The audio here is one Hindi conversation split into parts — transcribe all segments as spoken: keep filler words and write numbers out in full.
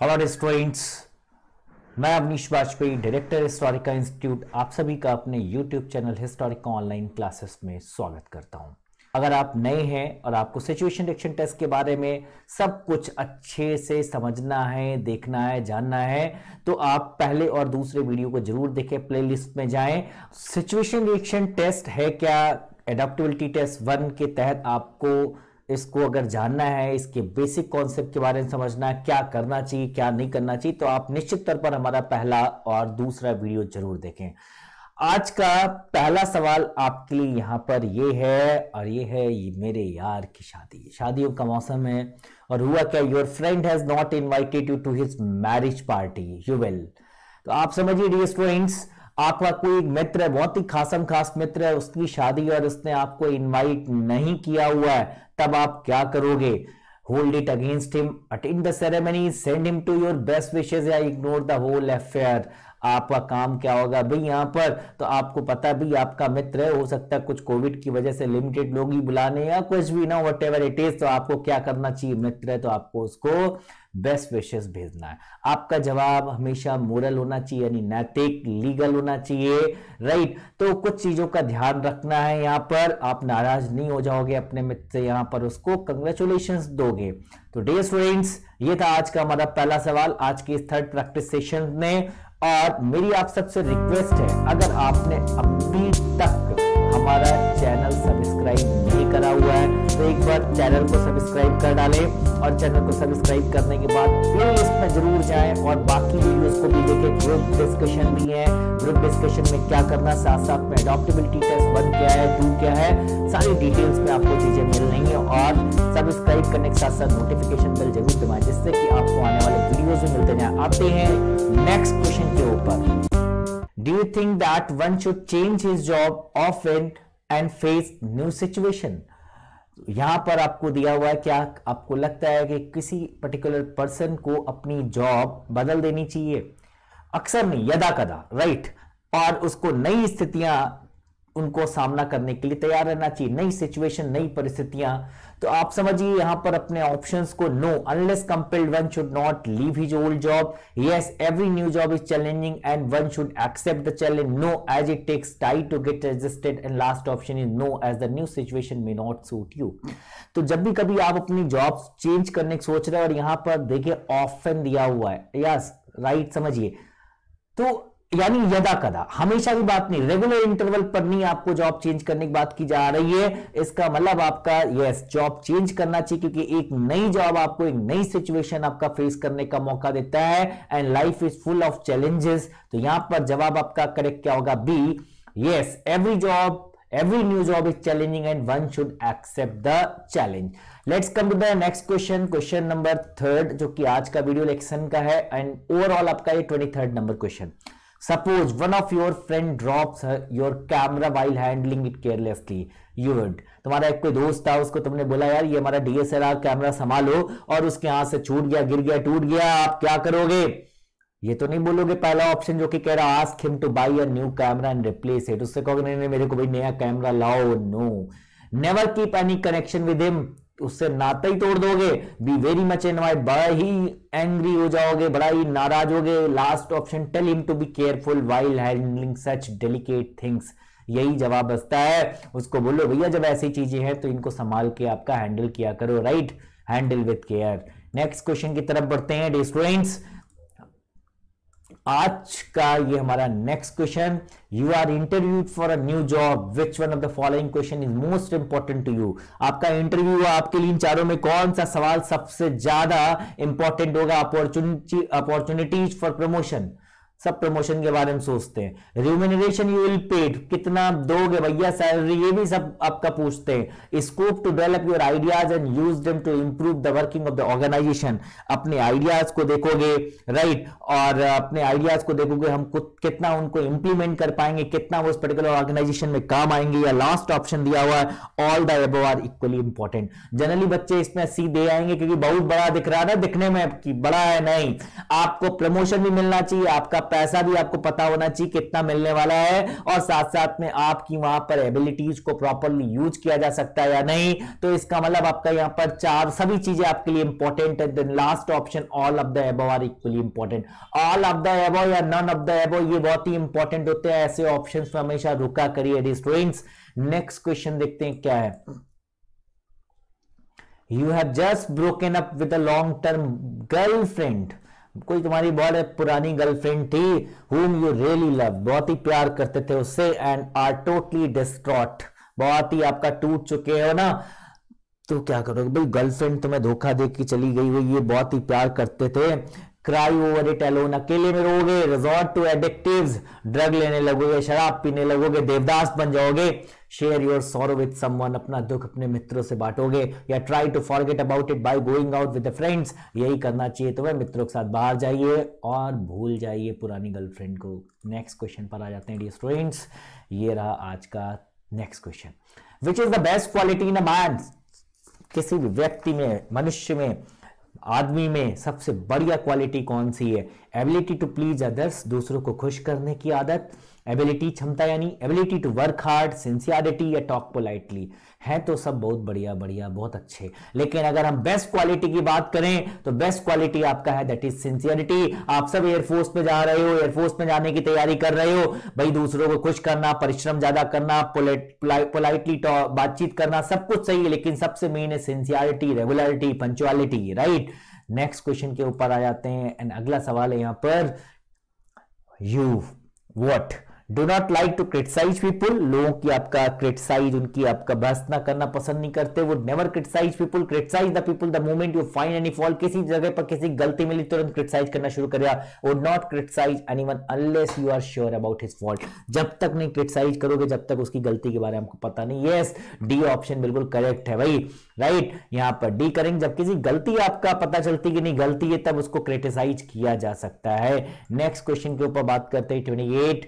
हेलो स्टूडेंट्स, मैं Avnish Vajpayee, director Historica institute, आप सभी का अपने YouTube channel Historica online classes में स्वागत करता हूं। अगर आप नए हैं और आपको सिचुएशन डिटेक्शन टेस्ट के बारे में सब कुछ अच्छे से समझना है, देखना है, जानना है, तो आप पहले और दूसरे वीडियो को जरूर देखें, प्लेलिस्ट में जाएं। सिचुएशन डिटेक्शन टेस्ट है क्या, एडेप्टेबिलिटी टेस्ट वन के तहत आपको इसको अगर जानना है, इसके बेसिक कॉन्सेप्ट के बारे में समझना है, क्या करना चाहिए क्या नहीं करना चाहिए, तो आप निश्चित तौर पर हमारा पहला और दूसरा वीडियो जरूर देखें। आज का पहला सवाल आपके लिए यहां पर ये है, और ये है ये मेरे यार की शादी। शादियों का मौसम है और हुआ क्या, your friend has not invited you to his marriage party, you will. तो आप समझिए डियर स्टूडेंट्स, आपका कोई मित्र है, बहुत ही खासम खास मित्र है, उसकी शादी और उसने आपको इनवाइट नहीं किया हुआ है, तब आप क्या करोगे? Hold it against him, attend the ceremony, send him to your best wishes या इग्नोर द होल अफेयर। आपका काम क्या होगा भाई यहां पर? तो आपको पता भी आपका मित्र है, हो सकता है कुछ कोविड की वजह से लिमिटेड लोग ही बुलाने या कुछ भी ना, वट एवर इट इज, तो आपको क्या करना चाहिए? मित्र है तो आपको उसको बेस्ट विशेस भेजना है। आपका जवाब हमेशा मोरल होना चाहिए, यानी नैतिक, लीगल होना चाहिए, राइट। तो कुछ चीजों का ध्यान रखना है यहाँ पर, आप नाराज नहीं हो जाओगे अपने मित्र से, यहाँ पर उसको कंग्रेचुलेशंस दोगे। तो डियर स्टूडेंट्स, ये था आज का हमारा पहला सवाल आज के इस थर्ड प्रैक्टिस सेशन में। और मेरी आप सबसे रिक्वेस्ट है, अगर आपने अभी तक हमारा चैनल सब्सक्राइब नहीं करा हुआ है तो एक बार चैनल को सब्सक्राइब कर डालें, और चैनल को सब्सक्राइब करने के बाद प्लेलिस्ट में जरूर जाएं और बाकी वीडियोस को भी देखें। ग्रुप डिस्कशन भी है, ग्रुप डिस्कशन में क्या करना, साथ साथ में एडेप्टेबिलिटी टेस्ट वन क्या है, टू क्या है, सारी डिटेल्स में आपको चीजें मिल रही है। और सब्सक्राइब करने के साथ साथ नोटिफिकेशन बेल जरूर दबाएं, जिससे कि आपको आने वाले वीडियोस भी मिलते जाए। आते हैं नेक्स्ट क्वेश्चन के ऊपर। Do you think that one should change his job often and face new situation? यहां पर आपको दिया हुआ है, क्या आपको लगता है कि किसी पर्टिकुलर पर्सन को अपनी जॉब बदल देनी चाहिए? अक्सर नहीं, यदा कदा, राइट। और उसको नई स्थितियां उनको सामना करने के लिए तैयार रहना चाहिए, नई सिचुएशन, नई परिस्थितियां। तो आप समझिए यहां पर अपने ऑप्शंस को, no, unless compelled one should not leave his old job, yes every new job is challenging and one should accept the challenge, no as it takes time to get adjusted, and last option is no as the new situation may not suit you. तो जब भी कभी आप अपनी जॉब चेंज करने की सोच रहे हैं और यहां पर देखिए ऑप्शन दिया हुआ है, यस राइट, समझिए, तो यानी यदा कदा, हमेशा की बात नहीं, रेगुलर इंटरवल पर नहीं आपको जॉब चेंज करने की बात की जा रही है। इसका मतलब आपका यस जॉब चेंज करना चाहिए, क्योंकि एक नई जॉब आपको एक नई सिचुएशन आपका फेस करने का मौका देता है, and life is full of challenges. तो यहां पर जवाब आपका करेक्ट क्या होगा? B, yes every job every new job is challenging and one should accept the challenge. Let's come to the next question, question number third, जो कि आज का वीडियो लेक्शन का है, एंड ओवरऑल आपका ये twenty third number question. Suppose one of your friend drops her, your camera while handling it carelessly. You would. तुम्हारा एक कोई दोस्त था, उसको तुमने बोला यार ये हमारा D S L R camera संभालो, और उसके हाथ से छूट गया, गिर गया, टूट गया, आप क्या करोगे? ये तो नहीं बोलोगे पहला ऑप्शन जो कि कह रहा ask him to buy a new camera and replace it, उससे कहोगे नहीं नहीं मेरे को भाई नया कैमरा लाओ। No, never keep any connection with him, उससे नाता ही तोड़ दोगे। बी वेरी मच एनवाइड, बड़ा ही एंग्री हो जाओगे, बड़ा ही नाराज होगे। Last option, tell him to be careful while handling such delicate things. यही जवाब बचता है, उसको बोलो भैया जब ऐसी चीजें हैं तो इनको संभाल के आपका हैंडल किया करो, right, handle with care. Next question की तरफ बढ़ते हैं डियर स्टूडेंट्स। आज का ये हमारा next question, you are interviewed for a new job, which one of the following question is most important to you? आपका इंटरव्यू हुआ, आपके लिए इन चारों में कौन सा सवाल सबसे ज्यादा इंपॉर्टेंट होगा? अपॉर्चुनिटी अपॉर्चुनिटीज फॉर प्रमोशन, सब प्रमोशन के बारे में सोचते हैं। रिम्यूनरेशन यू विल पेड, कितना दोगे भैया सैलरी, ये भी सब आपका पूछते हैं। Scope to develop your ideas and use them to improve the working of the organisation, अपने आइडियाज को देखोगे, राइट, और अपने आइडियाज को देखोगे हम कितना उनको इंप्लीमेंट कर पाएंगे, कितना वो उस पर्टिकुलर ऑर्गेनाइजेशन में काम आएंगे। या लास्ट ऑप्शन दिया हुआ है all the above are equally important. Generally बच्चे इसमें सी दे आएंगे क्योंकि बहुत बड़ा दिख रहा है ना, दिखने में कि बड़ा है, नहीं, आपको प्रमोशन भी मिलना चाहिए, आपका पैसा भी आपको पता होना चाहिए कितना मिलने वाला है, और साथ साथ में आपकी वहां पर एबिलिटीज को प्रॉपरली यूज किया जा सकता है या नहीं। तो इसका मतलब आपका यहां पर चार सभी चीजें आपके लिए इंपॉर्टेंट है। Then last option all of the above are equally important. All of the above या नन ऑफ द अबव ये बहुत ही इंपॉर्टेंट होते हैं, ऐसे ऑप्शंस में हमेशा रुका करिए स्टूडेंट्स। नेक्स्ट क्वेश्चन देखते हैं क्या है। You have just broken up with a long term girlfriend, कोई तुम्हारी बहुत पुरानी गर्लफ्रेंड थी, whom you really love, बहुत ही प्यार करते थे उससे, एंड आर टोटली डिस्ट्रॉट, बहुत ही आपका टूट चुके हो ना। तो क्या करोगे भाई, गर्लफ्रेंड तुम्हें धोखा दे के चली गई हुई, ये बहुत ही प्यार करते थे। क्राई ओवर इट अलोन, अकेले में रहोगे, रिजॉर्ट टू एडिक्टिव्स, ड्रग लेने लगोगे, शराब पीने लगोगे, देवदास बन जाओगे। Share your sorrow with someone, अपना दुख अपने मित्रों से बांटोगे, या try to forget about it by going out with friends, यही करना चाहिए तुम्हें, मित्रों के साथ बाहर जाइए और भूल जाइए पुरानी गर्लफ्रेंड को। नेक्स्ट क्वेश्चन पर आ जाते हैं डियर स्टूडेंट्स, ये रहा आज का next question. Which is the best quality in a man, किसी भी व्यक्ति में, मनुष्य में, आदमी में सबसे बढ़िया क्वालिटी कौन सी है? एबिलिटी टू प्लीज अदर्स, दूसरों को खुश करने की आदत, एबिलिटी क्षमता यानी ability to work hard, sincerity या टॉक पोलाइटली। है तो सब बहुत बढ़िया बढ़िया बहुत अच्छे, लेकिन अगर हम बेस्ट क्वालिटी की बात करें तो बेस्ट क्वालिटी आपका है दैट इज सिंसियरिटी। आप सब एयरफोर्स में जा रहे हो, एयरफोर्स में जाने की तैयारी कर रहे हो भाई, दूसरों को खुश करना, परिश्रम ज्यादा करना, पोलाइटली बातचीत करना, सब कुछ सही है, लेकिन सबसे मेन है sincerity, regularity, punctuality, right. Next question के ऊपर आ जाते हैं, एंड अगला सवाल है यहां पर, you what do not like to criticise people, लोगों की आपका क्रिटिसाइज, उनकी आपका बहस ना करना पसंद नहीं करते। Would never criticise people, criticise the people the moment you find any fault, किसी जगह पर किसी गलती मिली तुरंत क्रिटिसाइज करना शुरू करेगा। Would not criticise anyone unless you are sure about his fault, जब तक नहीं क्रिटिसाइज करोगे जब तक उसकी गलती के बारे में आपको पता नहीं। यस, डी ऑप्शन बिल्कुल करेक्ट है भाई, राइट। यहां पर डी करेंगे, जब किसी गलती आपका पता चलती कि नहीं गलती है तब उसको क्रिटिसाइज किया जा सकता है। नेक्स्ट क्वेश्चन के ऊपर बात करते हैं twenty eight.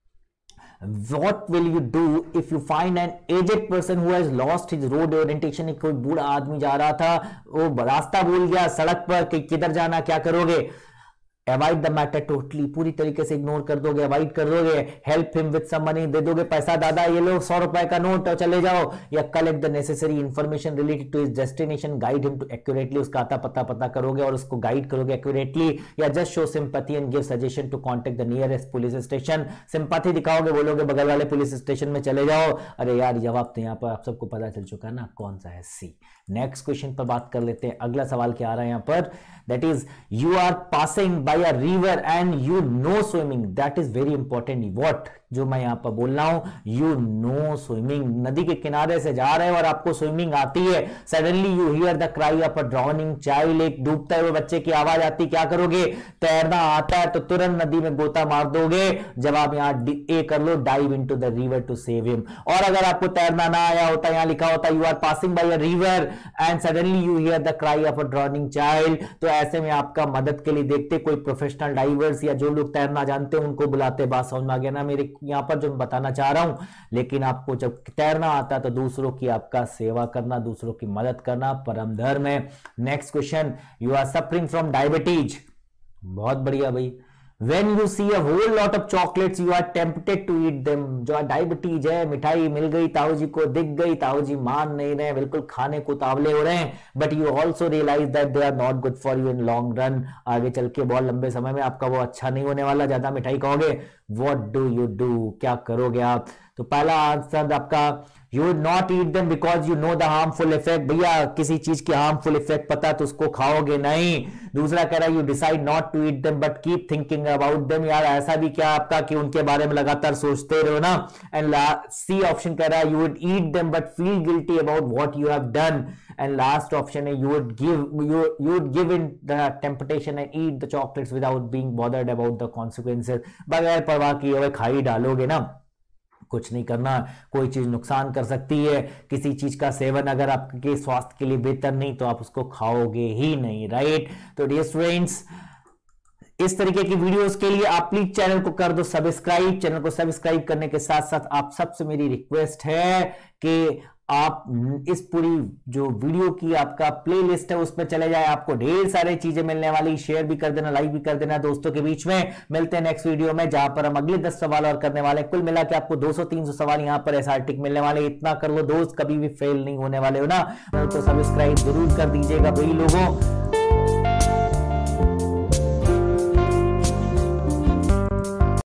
What will you do if you find an aged person who has lost his road orientation? एक कोई बूढ़ा आदमी जा रहा था, वो रास्ता भूल गया सड़क पर कि किधर जाना, क्या करोगे? अवॉइड द मैटर टोटली, पूरी तरीके से इग्नोर कर दोगे, अवॉइड कर दोगे। Help him with some money, दे दोगे पैसा, दादा ये लो सौ रुपए का नोट और चले जाओ। या collect the necessary information related to his destination, guide him to accurately, उसका आता पता पता करोगे और उसको गाइड करोगे एक्यूरेटली। या just show sympathy and give suggestion to contact the nearest police station, sympathy दिखाओगे, बोलोगे बगल वाले पुलिस स्टेशन में चले जाओ। अरे यार जवाब तो यहाँ पर आप सबको पता चल चुका है ना, कौन सा है? सी। नेक्स्ट क्वेश्चन पर बात कर लेते हैं, अगला सवाल क्या आ रहा है यहाँ पर, that is you are passing by a river and you know swimming, that is very important. What, जो मैं यहां पर बोल रहा हूं, यू नो स्विमिंग, नदी के किनारे से जा रहे हो और आपको स्विमिंग आती है। Suddenly you hear the cry of a drowning child, एक डूबते हुए बच्चे की आवाज आती, क्या करोगे? तैरना आता है तो तुरंत नदी में गोता मार दोगे। जवाब यहां ए कर लो, dive into the river to save him. और अगर आपको तैरना ना आया होता, यहां लिखा होता you are passing by a river and suddenly you hear the cry of a drowning child, तो ऐसे में आपका मदद के लिए देखते कोई प्रोफेशनल डाइवर्स या जो लोग तैरना जानते हैं उनको बुलाते। बात समझ में आ गया ना मेरे यहां पर जो मैं बताना चाह रहा हूं। लेकिन आपको जब तैरना आता है तो दूसरों की आपका सेवा करना, दूसरों की मदद करना परम धर्म है। Next question, you are suffering from diabetes, बहुत बढ़िया भाई। When you see a whole lot of chocolates, you are tempted to eat them. जो डायबिटीज है, मिठाई मिल गई ताऊ जी को, दिख गई, ताऊ जी मान नहीं रहे, बिल्कुल खाने को तावले हो रहे हैं, but you also realise that they are not good for you in long run, आगे चल के बहुत लंबे समय में आपका वो अच्छा नहीं होने वाला, ज्यादा मिठाई खाओगे। What do you do, क्या करोगे आप? तो पहला आंसर आपका, you would not eat them because you know the harmful effect, भैया किसी चीज की हार्मफुल इफेक्ट पता तो उसको खाओगे नहीं। दूसरा कह रहा है you decide not to eat them but keep thinking about them, यार ऐसा भी क्या आपका कि उनके बारे में लगातार सोचते रहो ना। एंड सी ऑप्शन कह रहा है you would eat them but feel guilty about what you have done. And last option है you would give you you would give in the temptation and eat the chocolates without being bothered about the consequences, बगैर परवाह किए हुए खा ही डालोगे ना, कुछ नहीं करना। कोई चीज नुकसान कर सकती है, किसी चीज का सेवन अगर आपके स्वास्थ्य के लिए बेहतर नहीं तो आप उसको खाओगे ही नहीं, राइट। तो डियर स्टूडेंट्स, इस तरीके की वीडियोस के लिए आप प्लीज चैनल को कर दो सब्सक्राइब। चैनल को सब्सक्राइब करने के साथ साथ आप सबसे मेरी रिक्वेस्ट है कि आप इस पूरी जो वीडियो की आपका प्लेलिस्ट है उसमें चले जाए, आपको ढेर सारी चीजें मिलने वाली। शेयर भी कर देना, लाइक भी कर देना दोस्तों के बीच में। मिलते हैं नेक्स्ट वीडियो में जहां पर हम अगले दस सवाल और करने वाले। कुल मिला के आपको दो सौ तीन सौ सवाल यहां पर एसआरटी मिलने वाले। इतना कर लो दोस्त, कभी भी फेल नहीं होने वाले हो ना। तो सब्सक्राइब जरूर कर दीजिएगा भाई लोगों।